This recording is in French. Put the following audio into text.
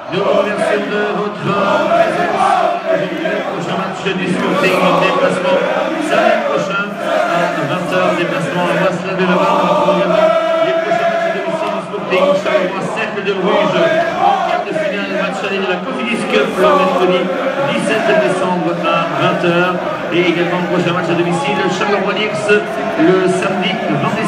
Nous vous remercions de votre présence aujourd'hui. Le prochain match du Sporting, déplacement samedi prochain à 20 h, déplacement à Wassenaar-de-Levant. Les prochains matchs de domicile du Sporting, Charleroi, Cercle de Bruges, en quart de finale, match aller de la Cofidis Cup le mercredi 17 décembre à 20 h. Et également le prochain match à domicile, Charleroi-Lix, le samedi 20 décembre.